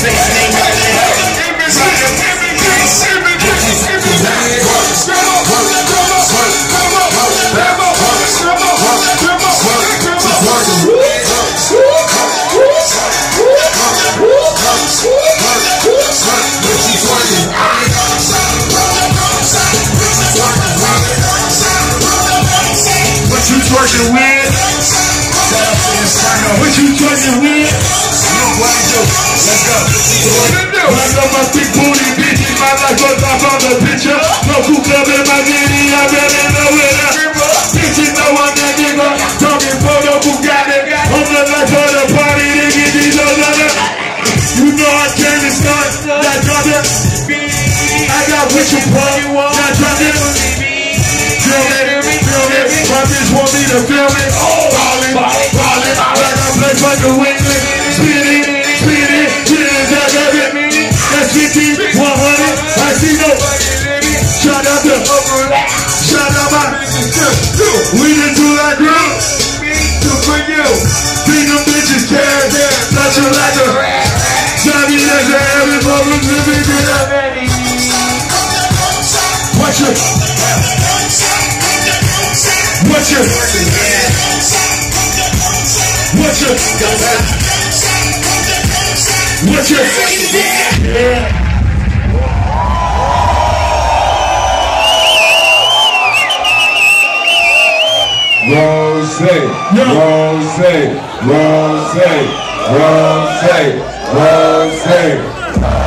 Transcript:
Twerking with? What you twerking with? Let's go. I got my big booty bitches, my life goes off on the picture. No cool club in my city, I better know it. Bitches know I'm that nigga, talking photo Bugatti. I'm the life of the party, nigga, these other. You know I came to start, that drop it. I got what you want, that drop it. Feel it, my bitch want me to feel it. Ballin', like I play fucking Whitney. Spin it, that's 50, 100. I see no. Shout out my. We done do like real. For you. Bring them bitches care. Touch them like a. Johnny like a every moment to be good. Watch it. Watch it. Watch it. Watch it. Yeah. Rose, Rose, Rose, Rose, Rose.